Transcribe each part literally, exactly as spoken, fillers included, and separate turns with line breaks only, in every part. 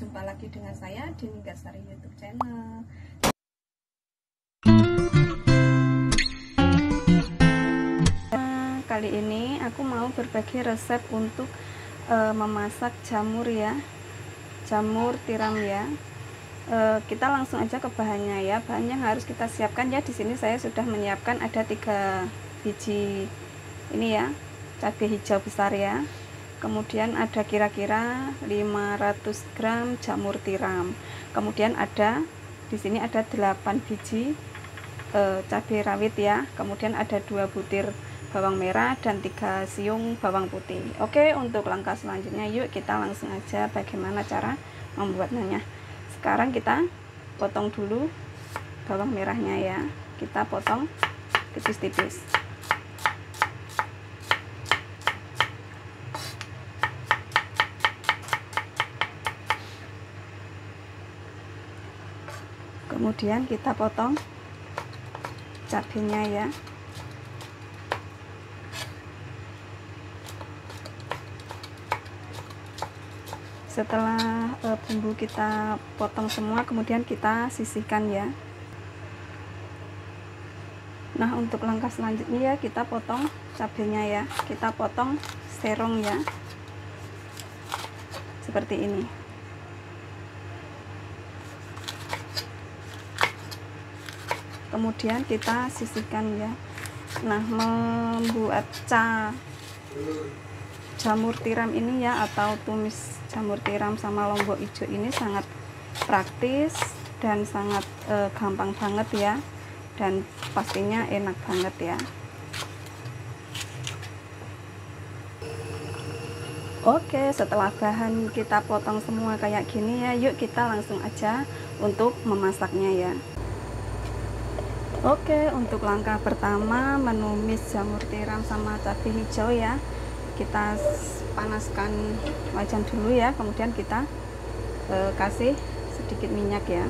Jumpa lagi dengan saya di Ninggasari YouTube channel. Kali ini aku mau berbagi resep untuk e, memasak jamur ya, jamur tiram ya. E, kita langsung aja ke bahannya ya. Bahannya yang harus kita siapkan ya. Di sini saya sudah menyiapkan ada tiga biji ini ya, cabai hijau besar ya. Kemudian ada kira-kira lima ratus gram jamur tiram. Kemudian ada di sini ada delapan biji e, cabai rawit ya. Kemudian ada dua butir bawang merah dan tiga siung bawang putih. Oke, untuk langkah selanjutnya yuk kita langsung aja bagaimana cara membuatnya. Sekarang kita potong dulu bawang merahnya ya. Kita potong tipis-tipis. Kemudian kita potong cabenya ya. Setelah e, bumbu kita potong semua, kemudian kita sisihkan ya. Nah, untuk langkah selanjutnya ya, kita potong cabenya ya. Kita potong serong ya. Seperti ini. Kemudian kita sisihkan ya. Nah, membuat ca jamur tiram ini ya, atau tumis jamur tiram sama lombok hijau ini sangat praktis dan sangat e, gampang banget ya, dan pastinya enak banget ya. Oke, setelah bahan kita potong semua kayak gini ya, yuk kita langsung aja untuk memasaknya ya. Oke, untuk langkah pertama menumis jamur tiram sama cabai hijau ya. Kita panaskan wajan dulu ya, kemudian kita e, kasih sedikit minyak ya.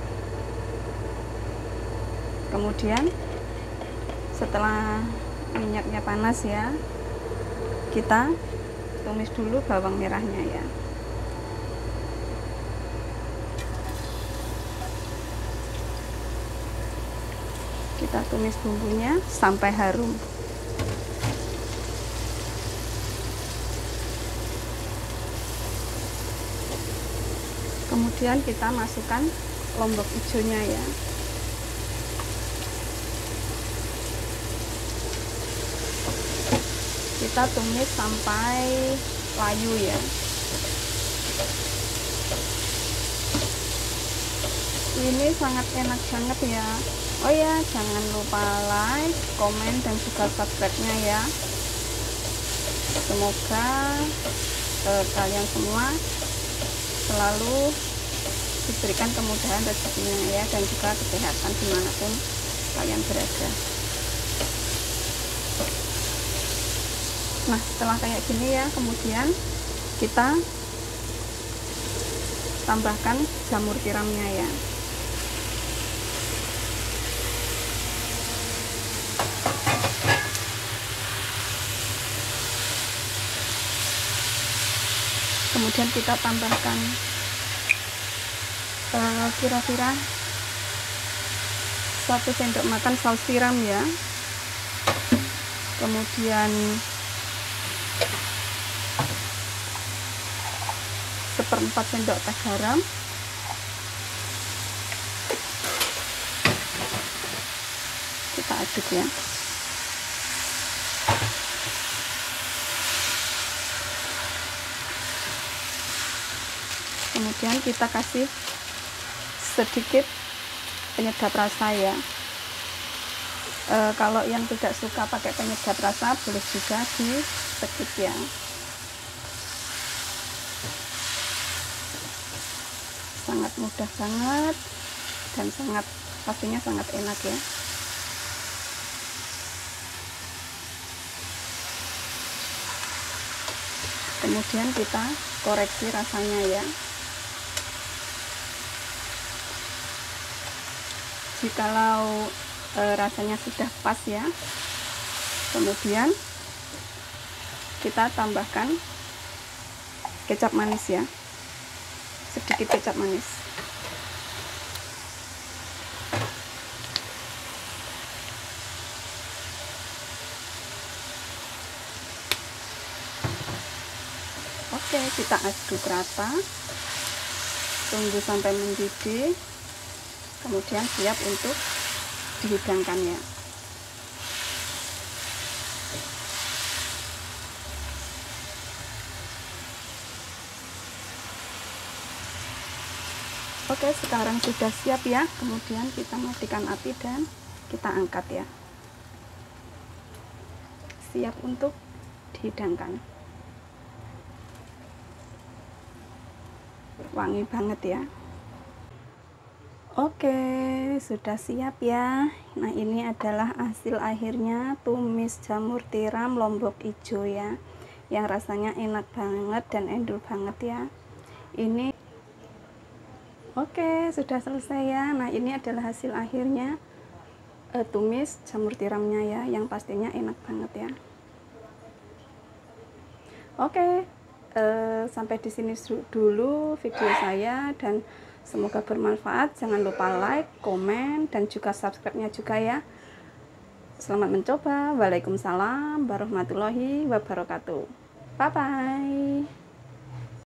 Kemudian setelah minyaknya panas ya, kita tumis dulu bawang merahnya ya. Kita tumis bumbunya sampai harum. Kemudian kita masukkan lombok hijaunya ya. Kita tumis sampai layu ya. Ini sangat enak banget ya. Oh ya, jangan lupa like, komen, dan juga subscribe-nya ya. Semoga eh, kalian semua selalu diberikan kemudahan rezekinya ya, dan juga kesehatan dimanapun kalian berada. Nah, setelah kayak gini ya, kemudian kita tambahkan jamur tiramnya ya. Kemudian kita tambahkan kira-kira uh, satu sendok makan saus tiram ya. Kemudian seperempat sendok teh garam. Kita aduk ya. Kemudian kita kasih sedikit penyedap rasa ya. E, kalau yang tidak suka pakai penyedap rasa boleh juga di skip ya. Sangat mudah banget dan sangat pastinya sangat enak ya. Kemudian kita koreksi rasanya ya. Jikalau e, rasanya sudah pas ya, kemudian kita tambahkan kecap manis ya. sedikit kecap manis. Oke, kita aduk rata, tunggu sampai mendidih, kemudian siap untuk dihidangkan ya. Oke, sekarang sudah siap ya, kemudian kita matikan api dan kita angkat ya. Siap untuk dihidangkan. Wangi banget ya. Oke, sudah siap ya. Nah, ini adalah hasil akhirnya tumis jamur tiram lombok hijau ya, yang rasanya enak banget dan endul banget ya. Ini oke, sudah selesai ya. Nah, ini adalah hasil akhirnya uh, tumis jamur tiramnya ya, yang pastinya enak banget ya. Oke, uh, sampai di sini dulu video saya, dan semoga bermanfaat. Jangan lupa like, komen, dan juga subscribe-nya juga ya. Selamat mencoba. Waalaikumsalam warahmatullahi wabarakatuh. Bye bye.